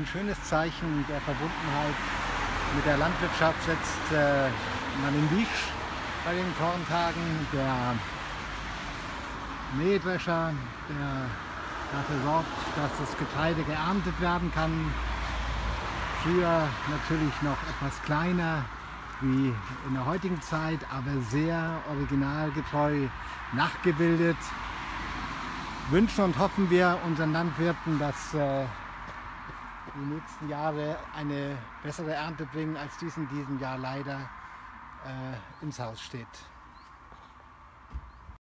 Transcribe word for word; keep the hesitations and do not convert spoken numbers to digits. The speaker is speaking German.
Ein schönes Zeichen der Verbundenheit mit der Landwirtschaft setzt äh, Martin Wiesch bei den Korntagen. Der Mähdrescher, der dafür sorgt, dass das Getreide geerntet werden kann. Früher natürlich noch etwas kleiner wie in der heutigen Zeit, aber sehr originalgetreu nachgebildet. Wünschen und hoffen wir unseren Landwirten, dass äh, die nächsten Jahre eine bessere Ernte bringen, als dies in diesem Jahr leider äh, ins Haus steht.